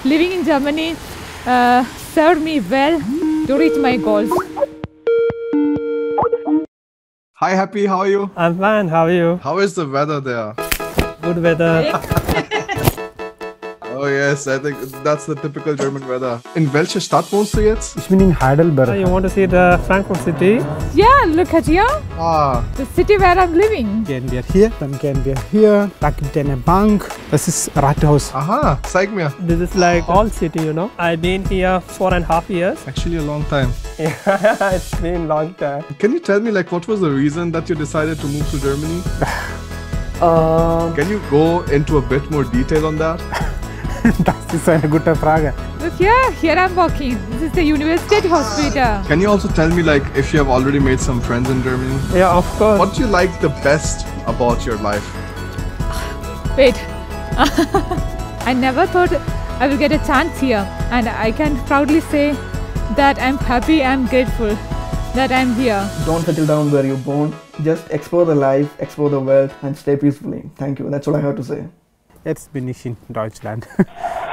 living in Germany served me well to reach my goals. Hi Happy, how are you? I'm fine, how are you? How is the weather there? Good weather. Oh yes, I think that's the typical German weather. In welche Stadt wohnst du jetzt? Ich bin in Heidelberg. You want to see the Frankfurt city? Yeah, look at here, Ah, the city where I'm living. Gehen wir hier, dann gehen wir hier. Da gibt es eine Bank. Das ist Rathaus. aha, zeig mir. This is like all city, you know. I've been here 4.5 years. Actually a long time. Yeah, it's been long time. Can you tell me like what was the reason that you decided to move to Germany? Can you go into a bit more detail on that? Das ist eine gute Frage. Look here I'm working. This is the University Hospital. Can you also tell me like if you have already made some friends in Germany? Yeah, of course. What do you like the best about your life? Wait, I never thought I will get a chance here, and I can proudly say that I'm happy, I'm grateful that I'm here. Don't settle down where you're born. Just explore the life, explore the world and stay peacefully. Thank you. That's all I have to say. Jetzt bin ich in Deutschland.